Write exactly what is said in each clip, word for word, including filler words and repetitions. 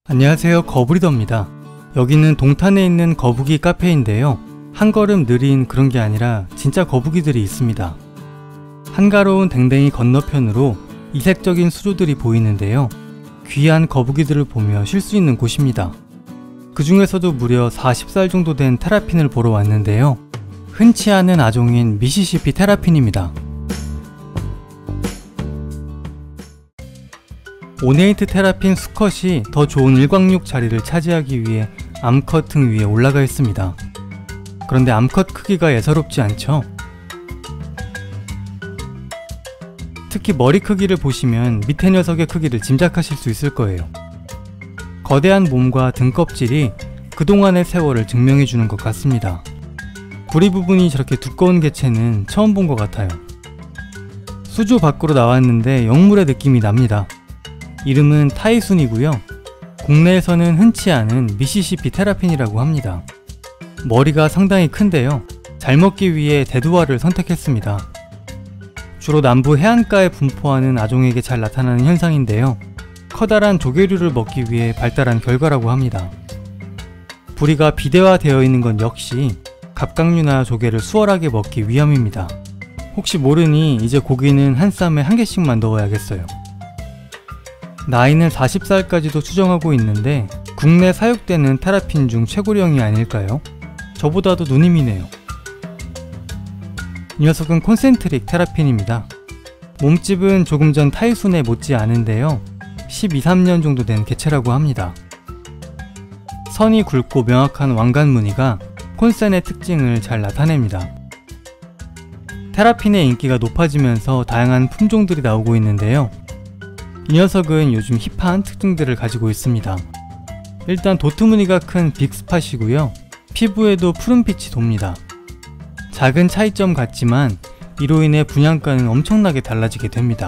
안녕하세요, 거북이더입니다. 여기는 동탄에 있는 거북이 카페인데요. 한 걸음 느린 그런 게 아니라 진짜 거북이들이 있습니다. 한가로운 댕댕이 건너편으로 이색적인 수조들이 보이는데요. 귀한 거북이들을 보며 쉴 수 있는 곳입니다. 그 중에서도 무려 마흔 살 정도 된 테라핀을 보러 왔는데요. 흔치 않은 아종인 미시시피 테라핀입니다. 오네이트 테라핀 수컷이 더 좋은 일광욕 자리를 차지하기 위해 암컷 등 위에 올라가 있습니다. 그런데 암컷 크기가 예사롭지 않죠? 특히 머리 크기를 보시면 밑에 녀석의 크기를 짐작하실 수 있을 거예요. 거대한 몸과 등껍질이 그동안의 세월을 증명해주는 것 같습니다. 부리 부분이 저렇게 두꺼운 개체는 처음 본 것 같아요. 수조 밖으로 나왔는데 영물의 느낌이 납니다. 이름은 타이순이고요. 국내에서는 흔치 않은 미시시피 테라핀이라고 합니다. 머리가 상당히 큰데요. 잘 먹기 위해 대두알을 선택했습니다. 주로 남부 해안가에 분포하는 아종에게 잘 나타나는 현상인데요. 커다란 조개류를 먹기 위해 발달한 결과라고 합니다. 부리가 비대화되어 있는 건 역시 갑각류나 조개를 수월하게 먹기 위함입니다. 혹시 모르니 이제 고기는 한 쌈에 한 개씩만 넣어야겠어요. 나이는 마흔 살까지도 추정하고 있는데 국내 사육되는 테라핀 중 최고령이 아닐까요? 저보다도 누님이네요. 이 녀석은 콘센트릭 테라핀입니다. 몸집은 조금 전 타이순에 못지 않은데요. 십이, 삼 년 정도 된 개체라고 합니다. 선이 굵고 명확한 왕관 무늬가 콘센의 특징을 잘 나타냅니다. 테라핀의 인기가 높아지면서 다양한 품종들이 나오고 있는데요. 이 녀석은 요즘 힙한 특징들을 가지고 있습니다. 일단 도트 무늬가 큰 빅스팟이고요. 피부에도 푸른빛이 돕니다. 작은 차이점 같지만 이로 인해 분양가는 엄청나게 달라지게 됩니다.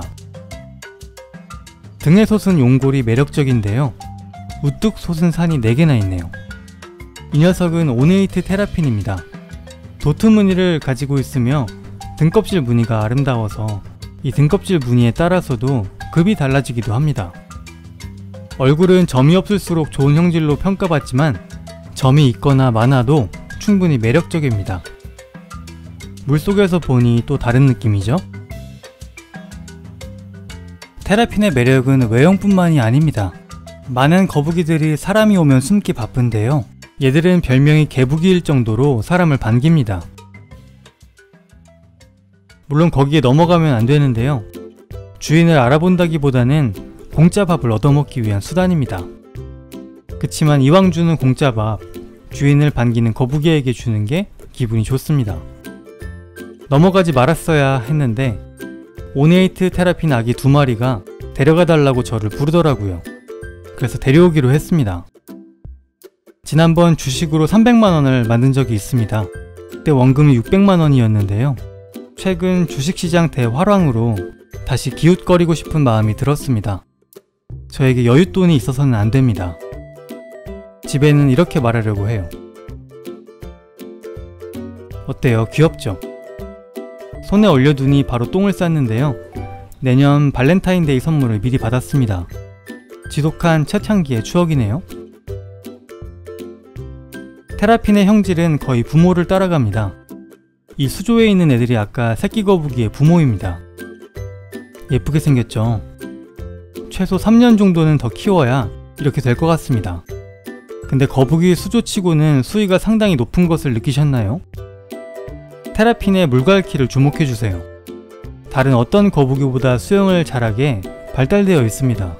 등에 솟은 용골이 매력적인데요. 우뚝 솟은 산이 네 개나 있네요. 이 녀석은 오네이트 테라핀입니다. 도트 무늬를 가지고 있으며 등껍질 무늬가 아름다워서 이 등껍질 무늬에 따라서도 급이 달라지기도 합니다. 얼굴은 점이 없을수록 좋은 형질로 평가받지만 점이 있거나 많아도 충분히 매력적입니다. 물속에서 보니 또 다른 느낌이죠? 테라핀의 매력은 외형뿐만이 아닙니다. 많은 거북이들이 사람이 오면 숨기 바쁜데요. 얘들은 별명이 개북이일 정도로 사람을 반깁니다. 물론 거기에 넘어가면 안 되는데요. 주인을 알아본다기보다는 공짜 밥을 얻어먹기 위한 수단입니다. 그치만 이왕 주는 공짜 밥, 주인을 반기는 거북이에게 주는 게 기분이 좋습니다. 넘어가지 말았어야 했는데 오네이트 테라핀 아기 두 마리가 데려가 달라고 저를 부르더라고요. 그래서 데려오기로 했습니다. 지난번 주식으로 삼백만 원을 만든 적이 있습니다. 그때 원금이 육백만 원이었는데요. 최근 주식시장 대화랑으로 다시 기웃거리고 싶은 마음이 들었습니다. 저에게 여윳돈이 있어서는 안됩니다. 집에는 이렇게 말하려고 해요. 어때요? 귀엽죠? 손에 올려두니 바로 똥을 쌌는데요. 내년 발렌타인데이 선물을 미리 받았습니다. 지독한 첫 향기의 추억이네요. 테라핀의 형질은 거의 부모를 따라갑니다. 이 수조에 있는 애들이 아까 새끼 거북이의 부모입니다. 예쁘게 생겼죠? 최소 삼 년 정도는 더 키워야 이렇게 될 것 같습니다. 근데 거북이 수조치고는 수위가 상당히 높은 것을 느끼셨나요? 테라핀의 물갈퀴를 주목해주세요. 다른 어떤 거북이보다 수영을 잘하게 발달되어 있습니다.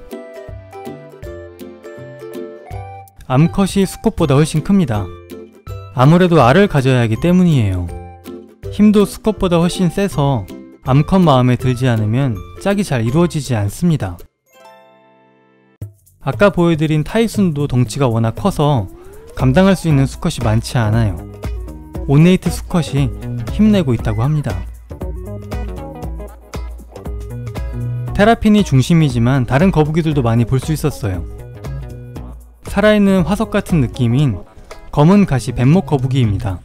암컷이 수컷보다 훨씬 큽니다. 아무래도 알을 가져야 하기 때문이에요. 힘도 수컷보다 훨씬 세서 암컷 마음에 들지 않으면 짝이 잘 이루어지지 않습니다. 아까 보여드린 타이순도 덩치가 워낙 커서 감당할 수 있는 수컷이 많지 않아요. 오네이트 수컷이 힘내고 있다고 합니다. 테라핀이 중심이지만 다른 거북이들도 많이 볼 수 있었어요. 살아있는 화석 같은 느낌인 검은 가시 뱀목 거북이입니다.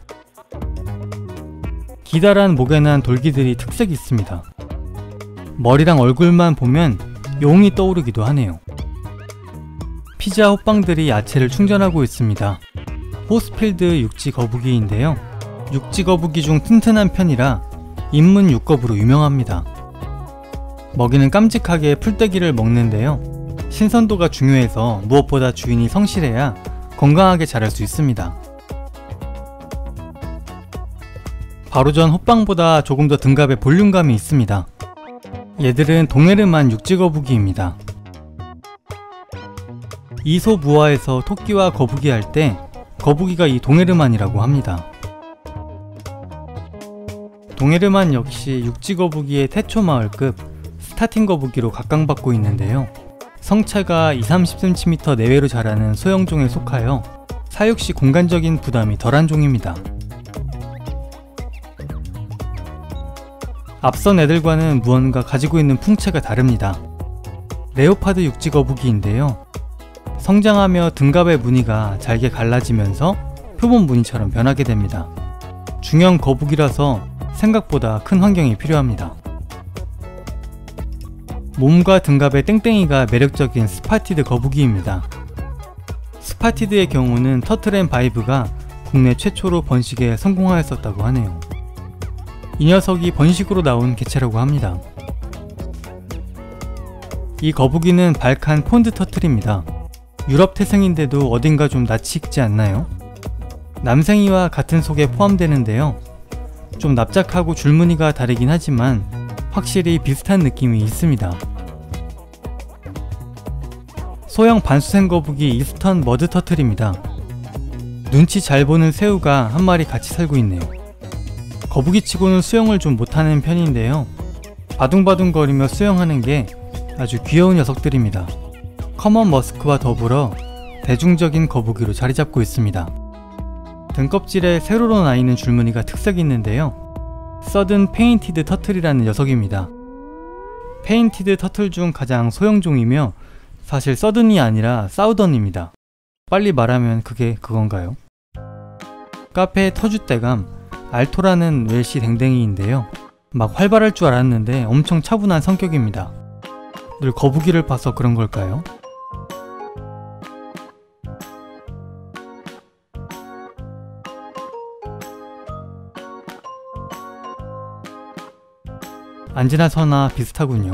기다란 목에 난 돌기들이 특색이 있습니다. 머리랑 얼굴만 보면 용이 떠오르기도 하네요. 피자 호빵들이 야채를 충전하고 있습니다. 호스필드 육지 거북이인데요. 육지 거북이 중 튼튼한 편이라 인문 육겁으로 유명합니다. 먹이는 깜찍하게 풀떼기를 먹는데요. 신선도가 중요해서 무엇보다 주인이 성실해야 건강하게 자랄 수 있습니다. 바로 전 호빵보다 조금 더 등갑에 볼륨감이 있습니다. 얘들은 동에르만 육지거북이입니다. 이솝우화에서 토끼와 거북이 할 때 거북이가 이 동에르만이라고 합니다. 동에르만 역시 육지거북이의 태초마을급 스타팅 거북이로 각광받고 있는데요. 성체가 이십, 삼십 센티미터 내외로 자라는 소형종에 속하여 사육 시 공간적인 부담이 덜한 종입니다. 앞선 애들과는 무언가 가지고 있는 풍채가 다릅니다. 레오파드 육지거북이인데요. 성장하며 등갑의 무늬가 잘게 갈라지면서 표본 무늬처럼 변하게 됩니다. 중형 거북이라서 생각보다 큰 환경이 필요합니다. 몸과 등갑의 땡땡이가 매력적인 스파티드 거북이입니다. 스파티드의 경우는 터틀앤바이브가 국내 최초로 번식에 성공하였었다고 하네요. 이 녀석이 번식으로 나온 개체라고 합니다. 이 거북이는 발칸 폰드 터틀입니다. 유럽 태생인데도 어딘가 좀 낯이 익지 않나요? 남생이와 같은 속에 포함되는데요. 좀 납작하고 줄무늬가 다르긴 하지만 확실히 비슷한 느낌이 있습니다. 소형 반수생 거북이 이스턴 머드 터틀입니다. 눈치 잘 보는 새우가 한 마리 같이 살고 있네요. 거북이치고는 수영을 좀 못하는 편인데요. 바둥바둥거리며 수영하는 게 아주 귀여운 녀석들입니다. 커먼 머스크와 더불어 대중적인 거북이로 자리잡고 있습니다. 등껍질에 세로로 나있는 줄무늬가 특색이 있는데요. 서든 페인티드 터틀이라는 녀석입니다. 페인티드 터틀 중 가장 소형종이며 사실 서든이 아니라 사우던입니다. 빨리 말하면 그게 그건가요? 카페의 터줏대감 알토라는 웰시 댕댕이인데요. 막 활발할 줄 알았는데 엄청 차분한 성격입니다. 늘 거북이를 봐서 그런 걸까요? 안지나서나 비슷하군요.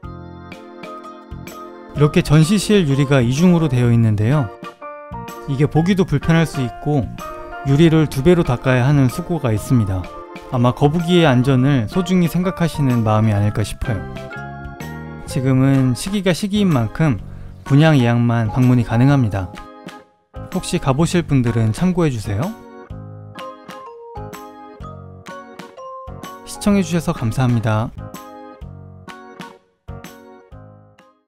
이렇게 전시실 유리가 이중으로 되어 있는데요. 이게 보기도 불편할 수 있고 유리를 두 배로 닦아야 하는 수고가 있습니다. 아마 거북이의 안전을 소중히 생각하시는 마음이 아닐까 싶어요. 지금은 시기가 시기인 만큼 분양 예약만 방문이 가능합니다. 혹시 가보실 분들은 참고해주세요. 시청해주셔서 감사합니다.